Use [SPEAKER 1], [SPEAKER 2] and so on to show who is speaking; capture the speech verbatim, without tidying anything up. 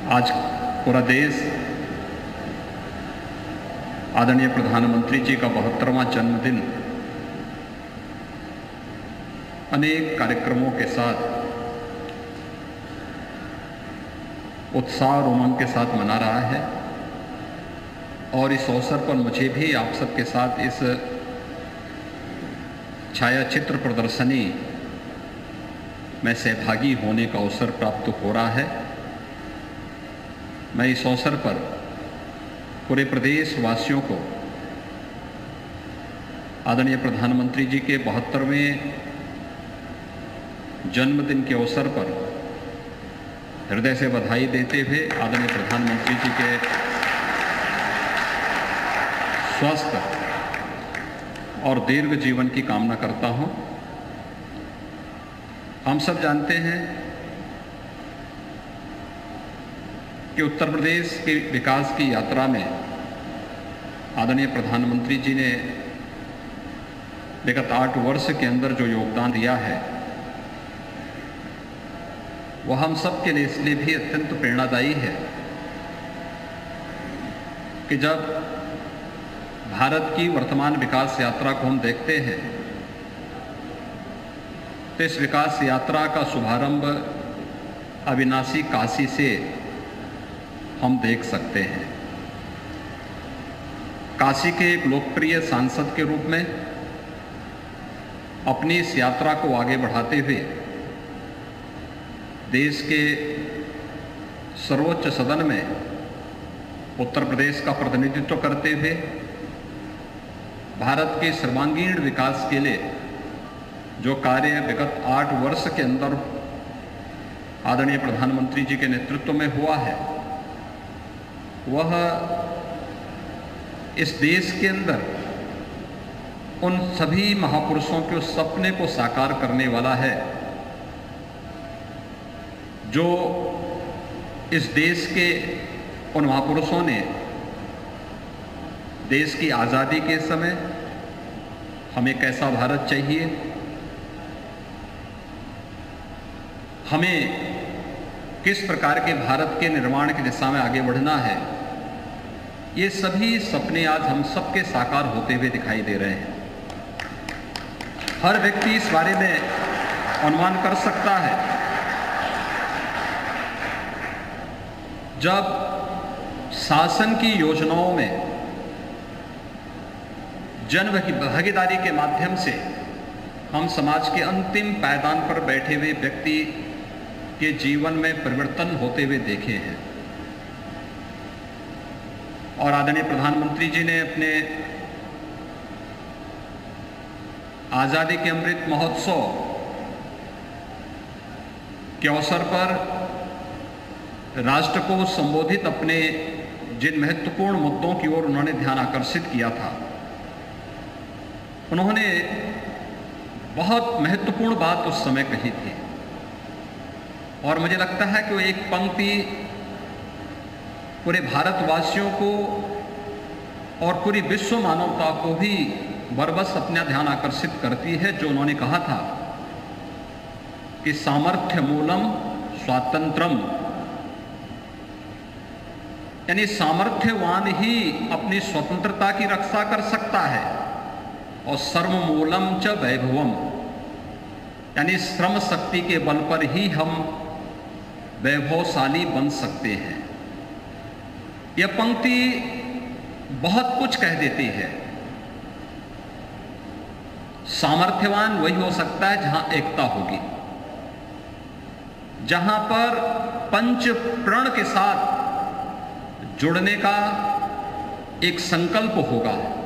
[SPEAKER 1] आज पूरा देश आदरणीय प्रधानमंत्री जी का बहत्तरवां जन्मदिन अनेक कार्यक्रमों के साथ उत्साह और उमंग के साथ मना रहा है और इस अवसर पर मुझे भी आप सबके साथ इस छायाचित्र प्रदर्शनी में सहभागी होने का अवसर प्राप्त हो रहा है। मैं इस अवसर पर पूरे प्रदेश वासियों को आदरणीय प्रधानमंत्री जी के बहत्तरवें जन्मदिन के अवसर पर हृदय से बधाई देते हुए आदरणीय प्रधानमंत्री जी के स्वस्थ और दीर्घ जीवन की कामना करता हूं। हम सब जानते हैं कि उत्तर प्रदेश के विकास की यात्रा में आदरणीय प्रधानमंत्री जी ने विगत आठ वर्ष के अंदर जो योगदान दिया है वह हम सब के लिए इसलिए भी अत्यंत प्रेरणादायी है कि जब भारत की वर्तमान विकास यात्रा को हम देखते हैं तो इस विकास यात्रा का शुभारंभ अविनाशी काशी से हम देख सकते हैं। काशी के एक लोकप्रिय सांसद के रूप में अपनी इस यात्रा को आगे बढ़ाते हुए देश के सर्वोच्च सदन में उत्तर प्रदेश का प्रतिनिधित्व करते हुए भारत के सर्वांगीण विकास के लिए जो कार्य विगत आठ वर्ष के अंदर आदरणीय प्रधानमंत्री जी के नेतृत्व में हुआ है वह इस देश के अंदर उन सभी महापुरुषों के उस सपने को साकार करने वाला है जो इस देश के उन महापुरुषों ने देश की आज़ादी के समय हमें कैसा भारत चाहिए, हमें किस प्रकार के भारत के निर्माण की दिशा में आगे बढ़ना है, ये सभी सपने आज हम सबके साकार होते हुए दिखाई दे रहे हैं। हर व्यक्ति इस बारे में अनुमान कर सकता है जब शासन की योजनाओं में जन भागीदारी के माध्यम से हम समाज के अंतिम पायदान पर बैठे हुए व्यक्ति के जीवन में परिवर्तन होते हुए देखे हैं। और आदरणीय प्रधानमंत्री जी ने अपने आज़ादी के अमृत महोत्सव के अवसर पर राष्ट्र को संबोधित अपने जिन महत्वपूर्ण मुद्दों की ओर उन्होंने ध्यान आकर्षित किया था, उन्होंने बहुत महत्वपूर्ण बात उस समय कही थी और मुझे लगता है कि वो एक पंक्ति पूरे भारतवासियों को और पूरी विश्व मानवता को भी बरबस अपना ध्यान आकर्षित करती है, जो उन्होंने कहा था कि सामर्थ्य मूलम स्वातंत्रम, यानी सामर्थ्यवान ही अपनी स्वतंत्रता की रक्षा कर सकता है और श्रम मूलम च वैभवम, यानी श्रम शक्ति के बल पर ही हम वैभवशाली बन सकते हैं। यह पंक्ति बहुत कुछ कह देती है। सामर्थ्यवान वही हो सकता है जहां एकता होगी, जहां पर पंच प्रण के साथ जुड़ने का एक संकल्प होगा,